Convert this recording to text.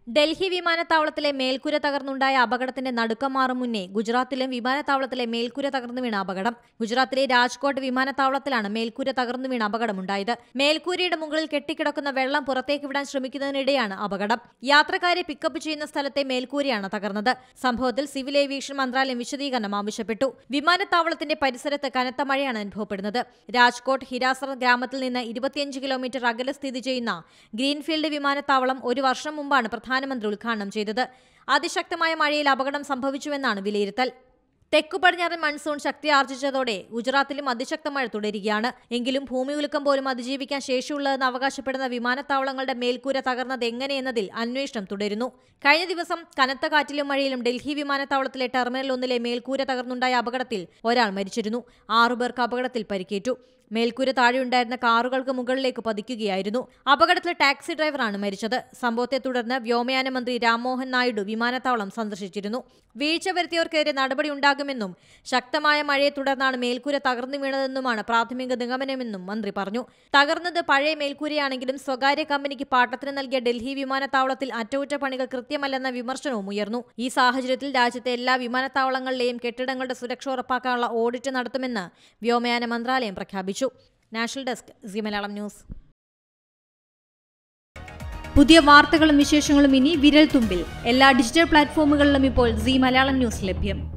ഡൽഹി വിമാനത്താവളത്തിലെ മേൽക്കൂര തകർന്നുണ്ടായ അപകടത്തിന്റെ നടുക്കം മാറും മുന്നേ ഗുജറാത്തിലും വിമാനത്താവളത്തിലെ മേൽക്കൂര തകർന്നു വീണ അപകടം. ഗുജറാത്തിലെ രാജ്കോട്ട് വിമാനത്താവളത്തിലാണ് മേൽക്കൂര തകർന്നു വീണ അപകടമുണ്ടായത്. മേൽക്കൂരയുടെ മുകളിൽ കെട്ടിക്കിടക്കുന്ന വെള്ളം പുറത്തേക്ക് വിടാൻ ശ്രമിക്കുന്നതിനിടെയാണ് അപകടം. യാത്രക്കാരെ പിക്കപ്പ് ചെയ്യുന്ന സ്ഥലത്തെ മേൽക്കൂരയാണ് തകർന്നത്. സംഭവത്തിൽ സിവിൽ ഏവിയേഷൻ മന്ത്രാലയം വിശദീകരണം ആവശ്യപ്പെട്ടു. വിമാനത്താവളത്തിന്റെ പരിസരത്ത് കനത്ത മഴയാണ് അനുഭവപ്പെടുന്നത്. രാജ്കോട്ട് ഹിരാസർ ഗ്രാമത്തിൽ നിന്ന് 25 കിലോമീറ്റർ അകലെ സ്ഥിതി ചെയ്യുന്ന ഗ്രീൻഫീൽഡ് വിമാനത്താവളം ഒരു വർഷം മുമ്പാണ് പ്രധാനമന്ത്രി ഉദ്ഘാടനം ചെയ്തത്. അതിശക്തമായ മഴയിൽ അപകടം സംഭവിച്ചുവെന്നാണ് വിലയിരുത്തൽ. തെക്കു പടിഞ്ഞാറൻ മൺസൂൺ ശക്തി ആർജിച്ചതോടെ ഗുജറാത്തിലും അതിശക്ത മഴ തുടരുകയാണ്. എങ്കിലും ഭൂമികുലുക്കം പോലും അതിജീവിക്കാൻ ശേഷിയുള്ളതെന്ന് അവകാശപ്പെടുന്ന വിമാനത്താവളങ്ങളുടെ മേൽക്കൂര തകർന്നത് എങ്ങനെയെന്നതിൽ അന്വേഷണം തുടരുന്നു. കഴിഞ്ഞ ദിവസം കനത്ത കാറ്റിലും മഴയിലും ഡൽഹി വിമാനത്താവളത്തിലെ ടെർമിനൽ 1 മേൽക്കൂര തകർന്നുണ്ടായ അപകടത്തിൽ ഒരാൾ മരിച്ചിരുന്നു. 6 പേർക്ക് അപകടത്തിൽ പരിക്കേറ്റു. മേൽക്കൂര താഴെയുണ്ടായിരുന്ന കാറുകൾക്ക് മുകളിലേക്ക് പതിക്കുകയായിരുന്നു. അപകടത്തിൽ ടാക്സി ഡ്രൈവറാണ് മരിച്ചത്. സംഭവത്തെ തുടർന്ന് വ്യോമയാന മന്ത്രി രാംമോഹൻ നായിഡു വിമാനത്താവളം സന്ദർശിച്ചിരുന്നു. വീഴ്ച വരുത്തിയവർക്കെതിരെ നടപടിയുണ്ടാകുമെന്നും ശക്തമായ മഴയെ തുടർന്നാണ് മേൽക്കൂര തകർന്നു വീണതെന്നുമാണ് പ്രാഥമിക നിഗമനമെന്നും മന്ത്രി പറഞ്ഞു. തകർന്നത് പഴയ മേൽക്കൂരയാണെങ്കിലും സ്വകാര്യ കമ്പനിക്ക് പാട്ടത്തിന് നൽകിയ ഡൽഹി വിമാനത്താവളത്തിൽ അറ്റകുറ്റപ്പണികൾ കൃത്യമല്ലെന്ന വിമർശനവും ഉയർന്നു. ഈ സാഹചര്യത്തിൽ രാജ്യത്തെ എല്ലാ വിമാനത്താവളങ്ങളിലെയും കെട്ടിടങ്ങളുടെ സുരക്ഷ ഉറപ്പാക്കാനുള്ള ഓഡിറ്റ് നടത്തുമെന്ന് വ്യോമയാന മന്ത്രാലയം പ്രഖ്യാപിച്ചു. National desk C Malayalam news. പുതിയ വാർത്തകളും വിശേഷങ്ങളും ഇനി വിരൽ തുമ്പിൽ. എല്ലാ ഡിജിറ്റൽ പ്ലാറ്റ്ഫോമുകളിലും ഇപ്പോൾ സി മലയാളം ന്യൂസ് ലഭ്യം.